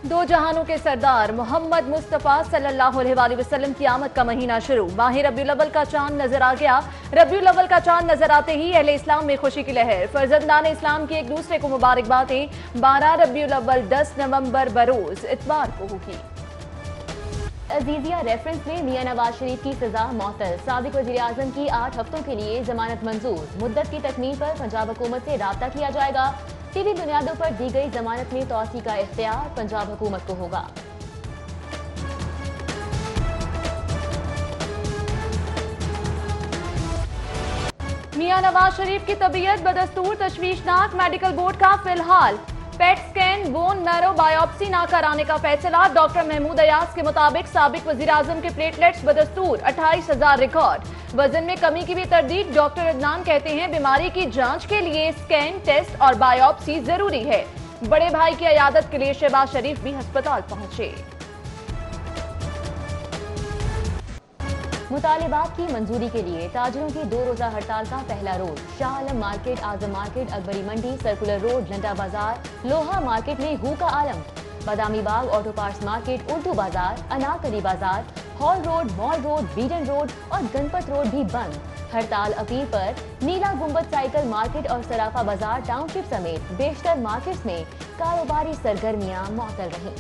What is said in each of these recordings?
दो जहानों के सरदार मोहम्मद मुस्तफ़ा सल्लल्लाहु अलैहि वसल्लम की आमद का महीना शुरू। माह रबीउल अव्वल का चांद नजर आ गया। रबीउल अव्वल का चांद नजर आते ही अहले इस्लाम में खुशी की लहर। फर्जंदान इस्लाम की एक दूसरे को मुबारकबादें। 12 रबीउल अव्वल 10 नवंबर बरोज इतवार को होगी। अजीजिया रेफरेंस में मियां नवाज शरीफ की सजा मौतल। साबिक वजीर आजम की 8 हफ्तों के लिए जमानत मंजूर। मुद्दत की तकमील पर पंजाब हुकूमत से राब्ता किया जाएगा। टीवी बुनियादों पर दी गई जमानत में तौसी का इख्तियार पंजाब हुकूमत को होगा। मियां नवाज शरीफ की तबीयत बदस्तूर तशवीशनाक। मेडिकल बोर्ड का फिलहाल PET scan bone marrow biopsy न कराने का फैसला। डॉक्टर महमूद अयाज के मुताबिक साबिक वजीर आजम के प्लेटलेट्स बदस्तूर 28,000 रिकॉर्ड। वजन में कमी की भी तरदीद। डॉक्टर अदनान कहते हैं बीमारी की जांच के लिए स्कैन, टेस्ट और बायोप्सी जरूरी है। बड़े भाई की अयादत के लिए शहबाज शरीफ भी अस्पताल पहुंचे। मुतालिबात की मंजूरी के लिए ताजिरों की 2 रोजा हड़ताल का पहला रोज। Shah Alam Market, Azam Market, Akbari Mandi, Circular Road, Landa Bazaar, Loha Market में हू का आलम। Badami Bagh, auto parts market, Urdu Bazaar, Anarkali Bazaar, Hall Road, Mall Road, Beadon Road और गणपत रोड भी बंद। हड़ताल अपील पर नीला गुंबद साइकिल मार्केट और सराफा बाजार टाउनशिप समेत बेशतर मार्केट्स में कारोबारी सरगर्मियां मअतल रहीं।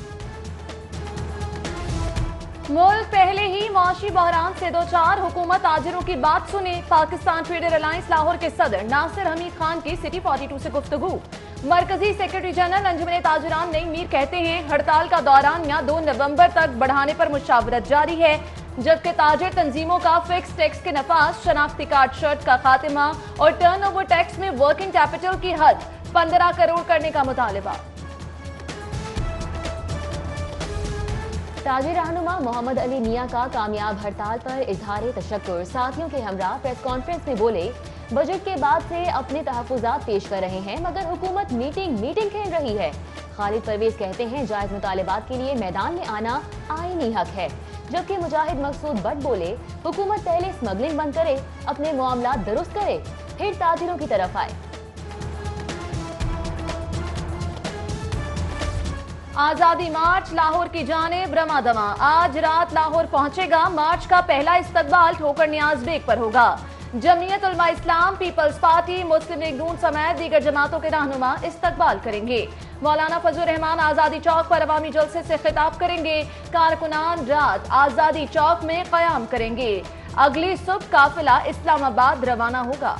मुल्क पहले ही मुआशी बहरान से दो चार। हुकूमत ताजिरों की बात सुने। पाकिस्तान ट्रेडर अलायंस लाहौर के सदर नासिर हमीद खान की सिटी 42 से गुफ्तगू। मरकजी सेक्रेटरी जनरल अंजुमन ताजिरान नईम मीर कहते हैं हड़ताल का दौरानिया 2 नवंबर तक बढ़ाने पर मुशावरत जारी है। जबकि ताजिर तंजीमों का फिक्स टैक्स के नफाज, शनाख्ती कार्ड शर्ट का खात्मा और टर्नओवर टैक्स में वर्किंग कैपिटल की हद 15 करोड़ करने का मुतालिबा। ताजिर रहनुमा मोहम्मद अली मियां का कामयाब हड़ताल पर इजहार तशक्कुर। साथियों के हमरा प्रेस कॉन्फ्रेंस में बोले बजट के बाद से अपने तहफुजात पेश कर रहे हैं मगर हुकूमत मीटिंग खेल रही है। खालिद परवेज कहते हैं जायज मुतालिबात के लिए मैदान में आना आईनी हक है। जबकि मुजाहिद मकसूद बट बोले हुकूमत पहले स्मगलिंग बंद करे, अपने मामला दुरुस्त करे, फिर ताजिरों की तरफ आए। आजादी मार्च लाहौर की जानिब रमादमा। आज रात लाहौर पहुंचेगा। मार्च का पहला इस्तकबाल ठोकर नियाज बेग पर होगा। Jamiat Ulema Islam, Peoples Party, Muslim League Noon समेत दीगर जमातों के रहनुमा इस्तकबाल करेंगे। मौलाना फजल रहमान आजादी चौक पर अवामी जलसे से खिताब करेंगे। कारकुनान रात आजादी चौक में कयाम करेंगे। अगली सुबह काफिला इस्लामाबाद रवाना होगा।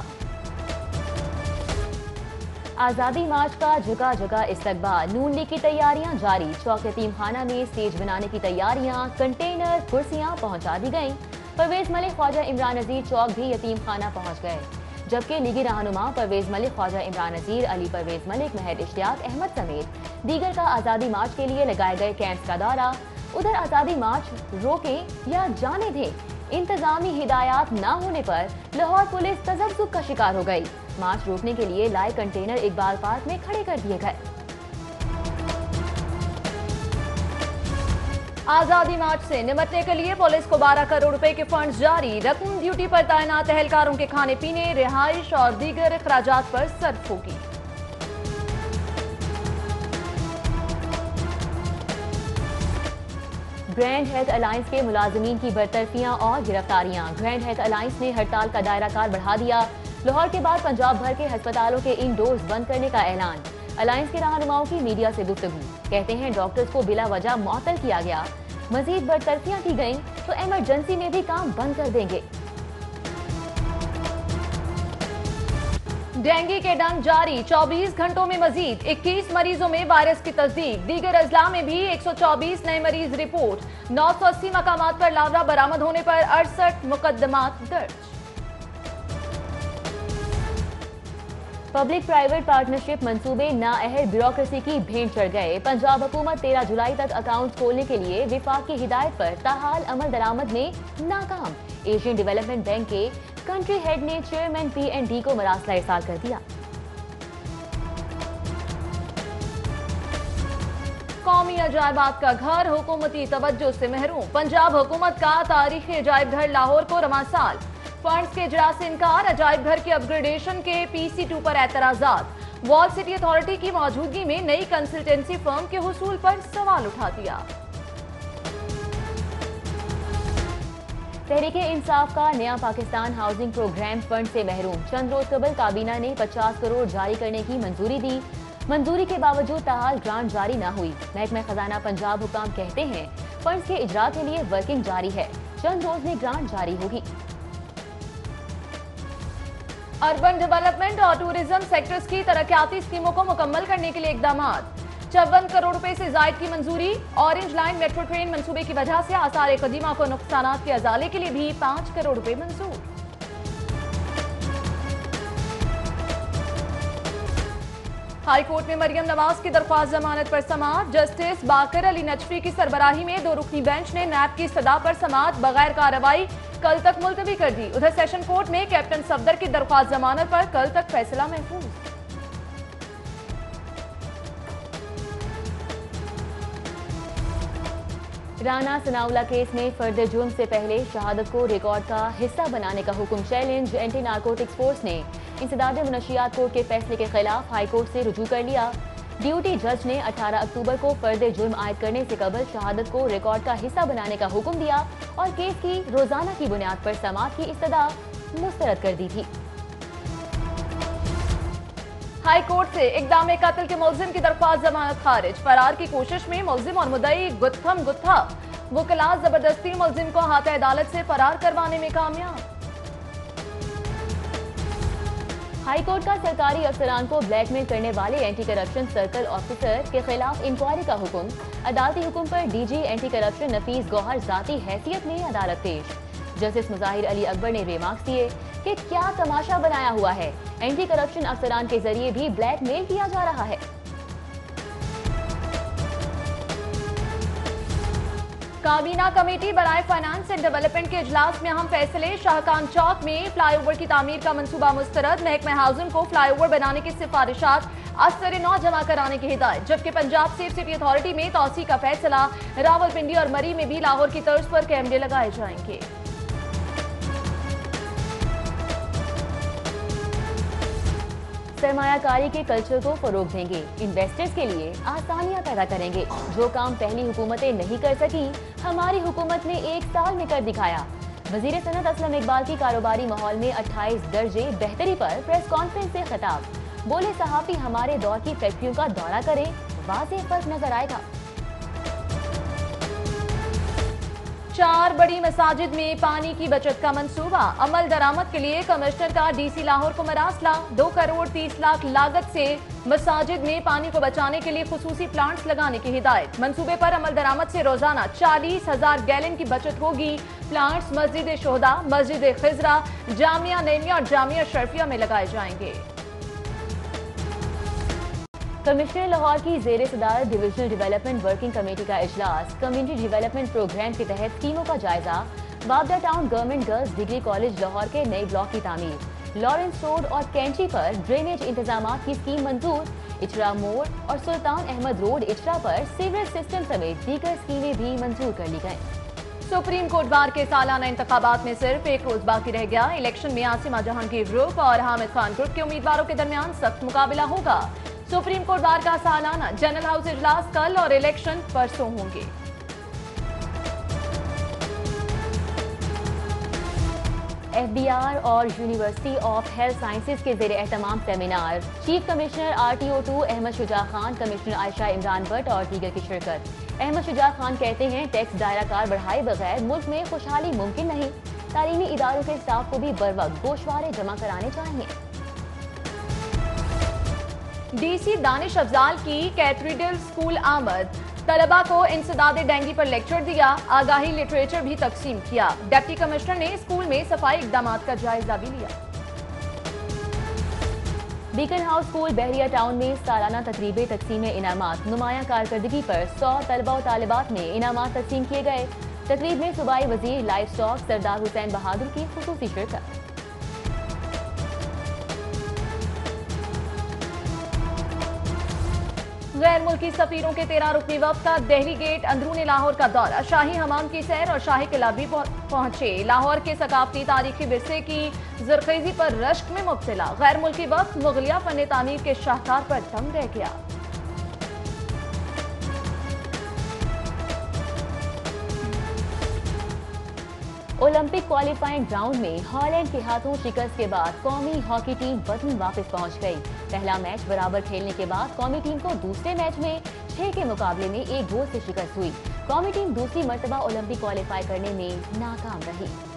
आजादी मार्च का जगह जगह इस्तकबाल। नून लीग की तैयारियां जारी। चौक यतीम खाना में स्टेज बनाने की तैयारियां, कंटेनर, कुर्सियां पहुंचा दी गईं। परवेज मलिक, ख्वाजा इमरान नजीर चौक भी यतीम खाना पहुंच गए। जबकि लीगी रहनुमा परवेज मलिक, ख्वाजा इमरान नजीर, अली परवेज मलिक, महर इश्तियाक अहमद समेत दीगर का आजादी मार्च के लिए लगाए गए कैंप्स का दौरा। उधर आजादी मार्च रोकें या जाने दें, इंतजामी हिदायत न होने पर लाहौर पुलिस तजब्जुब का शिकार हो गई। मार्च रोकने के लिए लाए कंटेनर इकबाल पार्क में खड़े कर दिए गए। आजादी मार्च से निपटने के लिए पुलिस को 12 करोड़ रुपए के फंड जारी। रकम ड्यूटी पर तैनात एहलकारों के खाने पीने, रिहाइश और दीगर अखराजात पर सर्फ होगी। ग्रैंड हेल्थ अलायंस के मुलाजमीन की बरतरफियां और गिरफ्तारियां। ग्रैंड हेल्थ अलायंस ने हड़ताल का दायरा कार बढ़ा दिया। लाहौर के बाद पंजाब भर के अस्पतालों के इंडोर्स बंद करने का ऐलान। अलायंस के रहनुमाओं की मीडिया से गुफ्तगू। कहते हैं डॉक्टर्स को बिला वजह मुअत्तल किया गया। मजीद बरतरफियां की गईं तो इमरजेंसी में भी काम बंद कर देंगे। डेंगू के डंग जारी। 24 घंटों में मजीद 21 मरीजों में वायरस की तस्दीक। दीगर अजला में भी 124 नए मरीज रिपोर्ट। 980 मकामात पर लार्वा बरामद होने पर 68 मुकदमात दर्ज। पब्लिक प्राइवेट पार्टनरशिप मंसूबे नाअहल ब्यूरोक्रेसी की भेंट चढ़ गए। पंजाब हुकूमत 13 जुलाई तक अकाउंट खोलने के लिए विफाक की हिदायत पर ताहाल अमल दरामद में नाकाम। एशियन डेवलपमेंट बैंक के कंट्री हेड ने चेयरमैन PND को मरासला इरसाल कर दिया। कौमी अजायबात का घर हुकूमती तवज्जो से महरूम। पंजाब हुकूमत का तारीखी अजायब घर लाहौर को रवां साल फंड्स के इजरा से इनकार। अजायब घर के अपग्रेडेशन के PC2 पर एतराजात। वॉल सिटी अथॉरिटी की मौजूदगी में नई कंसल्टेंसी फर्म के हुसूल पर सवाल उठा दिया। तहरीक इंसाफ का नया पाकिस्तान हाउसिंग प्रोग्राम फंड से महरूम। चंद रोज कबल काबीना ने 50 करोड़ जारी करने की मंजूरी दी। मंजूरी के बावजूद ताहाल ग्रांट जारी न हुई। महकमा खजाना पंजाब हुकाम कहते हैं फंड्स के इजरा के लिए वर्किंग जारी है, चंद रोज में ग्रांट जारी होगी। अर्बन डेवलपमेंट और टूरिज्म सेक्टर्स की तरक्याती स्कीमों को मुकम्मल करने के लिए इकदामात। 54 करोड़ रुपए से जायद की मंजूरी। ऑरेंज लाइन मेट्रो ट्रेन मंसूबे की वजह से आसार कदीमा को नुकसानात के अजाले के लिए भी 5 करोड़ रुपए मंजूर। हाई कोर्ट में मरियम नवाज की दरख्वास्त जमानत पर समाअत। जस्टिस बाकर अली नजफी की सरबराही में 2 रुकनी बेंच ने नैब की इस्तदा पर समाअत बगैर कार्रवाई कल तक मुलतवी कर दी। उधर सेशन कोर्ट में कैप्टन सफदर की दरख्वास्त जमानत पर कल तक फैसला महफूज। राना सनाउल्लाह केस में फर्द जुर्म से पहले शहादत को रिकॉर्ड का हिस्सा बनाने का हुक्म चैलेंज। एंटी नारकोटिक्स फोर्स ने इंसदाद मुनशियात कोर्ट के फैसले के खिलाफ हाई कोर्ट से रुजू कर लिया। ड्यूटी जज ने 18 अक्टूबर को फर्द जुर्म आयद करने से कबल शहादत को रिकॉर्ड का हिस्सा बनाने का हुक्म दिया और केस की रोजाना की बुनियाद पर समाअत की इस्तदा मुस्तरद कर दी थी। हाई कोर्ट से इक़दाम कत्ल के मुलजिम की दरख्वास्त जमानत खारिज। फरार की कोशिश में मुलजिम और मुद्दई गुत्थम गुत्था। वकला जबरदस्ती मुलजिम को हाथ अदालत से फरार करवाने में कामयाब। हाई कोर्ट का सरकारी अफसरान को ब्लैकमेल करने वाले एंटी करप्शन सर्कल ऑफिसर के खिलाफ इंक्वायरी का हुक्म। अदालती हुक्म पर DG anti corruption Nafees Gohar जाती हैसियत में अदालत पेश। जस्टिस मुजाहिर अली अकबर ने रिमार्क्स दिए कि क्या तमाशा बनाया हुआ है, एंटी करप्शन अफसरान के जरिए भी ब्लैकमेल किया जा रहा है। काबीना कमेटी बराए फाइनेंस एंड डेवलपमेंट के इजलास में अहम फैसले। शाहकान चौक में फ्लाईओवर की तामीर का मंसूबा मुस्तरद। महकमा हाउसिंग को फ्लाईओवर बनाने की सिफारिशात असर नौ जमा कराने की हिदायत। जबकि पंजाब सेफ सिटी अथॉरिटी में तौसी का फैसला। रावलपिंडी और मरी में भी लाहौर की तर्ज पर कैमरे लगाए जाएंगे। सरमायाकारी के कल्चर को फरोग देंगे, इन्वेस्टर्स के लिए आसानियां पैदा करेंगे। जो काम पहली हुकूमतें नहीं कर सकी, हमारी हुकूमत ने 1 साल में कर दिखाया। वजीर सनत असलम इकबाल की कारोबारी माहौल में 28 दर्जे बेहतरी पर प्रेस कॉन्फ्रेंस से खिताब। बोले सहाफी हमारे दौर की फैक्ट्रियों का दौरा करें, वाज़ेह फर्क नजर आएगा। 4 बड़ी मसाजिद में पानी की बचत का मंसूबा। अमल दरामद के लिए कमिश्नर का डीसी लाहौर को मरासला। 2 करोड़ 30 लाख लागत से मसाजिद में पानी को बचाने के लिए खुसूसी प्लांट्स लगाने की हिदायत। मंसूबे पर अमल दरामद से रोजाना 40,000 गैलन की बचत होगी। प्लांट्स मस्जिद शोहदा, मस्जिद खिजरा, जामिया नैमिया और जामिया शरफिया में लगाए जाएंगे। कमिश्नर लाहौर की ज़ेरे सदारत डिविजनल डेवलपमेंट वर्किंग कमेटी का इजलास। कम्युनिटी डेवलपमेंट प्रोग्राम के तहत स्कीमों का जायजा। बाबदा town government girls degree college Lahore के नए ब्लॉक की तामीर। लॉरेंस रोड और कैंची पर ड्रेनेज इंतजाम की स्कीम मंजूर। इचरा मोड़ और सुल्तान अहमद रोड इचरा पर सीवरेज सिस्टम समेत दीगर स्कीमें भी मंजूर कर ली गयी। सुप्रीम कोर्ट बार के सालाना इंतखाबात में सिर्फ 1 रोज बाकी रह गया। इलेक्शन में आसिमा जहांगीर ग्रुप और हामिद खान ग्रुप के उम्मीदवारों के दरमियान सख्त मुकाबला होगा। सुप्रीम कोर्ट बार का सालाना जनरल हाउस इजलास कल और इलेक्शन परसों होंगे। FBR और यूनिवर्सिटी ऑफ हेल्थ साइंसेज के ज़ेरे एहतमाम seminar. Chief commissioner RTO2 Ahmed Shuja Khan, commissioner Ayesha Imran Bhatt और दीगर की शिरकत। अहमद शुजा खान कहते हैं टैक्स दायरा कार बढ़ाए बगैर मुल्क में खुशहाली मुमकिन नहीं। तालीमी इदारों के स्टाफ को भी बर वक्त गोशवारे जमा कराने चाहिए। डीसी दानिश अफजाल की कैथेड्रल स्कूल आमद। तलबा को इंसदाद डेंगू पर लेक्चर दिया। आगाही लिटरेचर भी तकसीम किया। डिप्टी कमिश्नर ने स्कूल में सफाई इकदामात का जायजा भी लिया। Beaconhouse school Bahria Town में सालाना तकरीबे तकसीम इनामात। नुमाया कारकर्दगी पर 100 तलबा और तालिबात में इनामात तकसीम किए गए। तकरीब में सूबाई वजीर लाइफ स्टॉक सरदार हुसैन बहादुर की खुसूसी शिरकत। غیر ملکی سفیروں کے 13 رکنی وفد کا دہلی گیٹ اندرون لاہور کا دورہ، شاہی حمام کی سیر اور شاہی قلعہ بھی پہنچے۔ لاہور کے ثقافتی تاریخی ورثے کی زرخیزی پر رشک میں مبتلا، غیر ملکی وفد مغلیہ فن تعمیر کے شاہکار پر دنگ رہ گیا۔ اولمپک کوالیفائنگ راؤنڈ میں ہالینڈ کے ہاتھوں شکست کے بعد قومی ہاکی ٹیم وطن واپس پہنچ گئی۔ پہلا میچ برابر کھیلنے کے بعد قومی ٹیم کو دوسرے میچ میں 6 کے مقابلے میں 1 گول سے شکست ہوئی۔ قومی ٹیم دوسری مرتبہ اولمپک کوالیفائی کرنے میں ناکام رہی۔